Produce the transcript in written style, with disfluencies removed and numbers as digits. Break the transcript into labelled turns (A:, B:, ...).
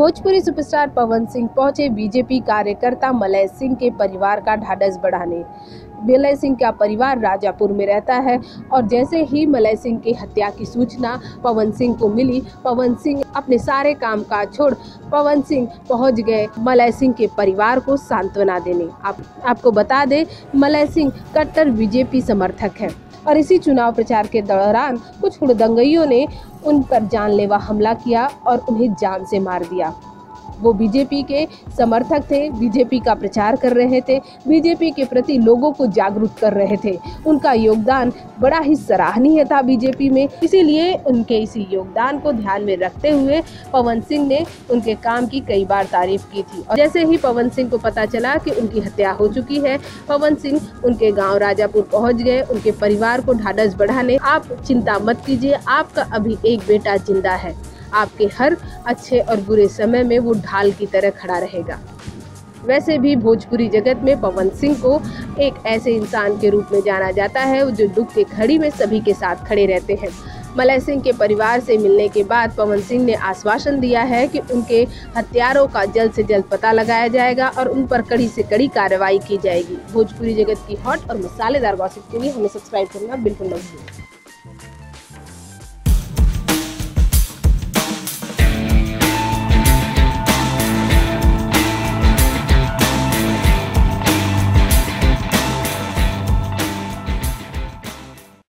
A: Bhojpuri superstar Pawan Singh पहुंचे BJP कार्यकर्ता Malay Singh के परिवार का ढाढ़स बढ़ाने। मलय सिंह का परिवार राजापुर में रहता है और जैसे ही मलय सिंह की हत्या की सूचना पवन सिंह को मिली, पवन सिंह अपने सारे कामकाज छोड़ पवन सिंह पहुंच गए मलय सिंह के परिवार को सांत्वना देने। आपको बता दें, मलय सिंह कट्टर बीजेपी समर्थक है और इसी चुनाव प्रचार के दौरान कुछ हुड़दंगइयों ने उन पर जानलेवा हमला किया और उन्हें जान से मार दिया। वो बीजेपी के समर्थक थे, बीजेपी का प्रचार कर रहे थे, बीजेपी के प्रति लोगों को जागरूक कर रहे थे। उनका योगदान बड़ा ही सराहनीय था बीजेपी में, इसीलिए उनके इसी योगदान को ध्यान में रखते हुए पवन सिंह ने उनके काम की कई बार तारीफ की थी। और जैसे ही पवन सिंह को पता चला कि उनकी हत्या हो चुकी है, पवन सिंह उनके गाँव राजापुर पहुँच गए उनके परिवार को ढाढ़स बढ़ाने। आप चिंता मत कीजिए, आपका अभी एक बेटा जिंदा है, आपके हर अच्छे और बुरे समय में वो ढाल की तरह खड़ा रहेगा। वैसे भी भोजपुरी जगत में पवन सिंह को एक ऐसे इंसान के रूप में जाना जाता है जो दुख के घड़ी में सभी के साथ खड़े रहते हैं। मलय सिंह के परिवार से मिलने के बाद पवन सिंह ने आश्वासन दिया है कि उनके हत्यारों का जल्द से जल्द पता लगाया जाएगा और उन पर कड़ी से कड़ी कार्रवाई की जाएगी। भोजपुरी जगत की हॉट और मसालेदार गॉसिप के लिए हमें सब्सक्राइब करना बिल्कुल न भूलें।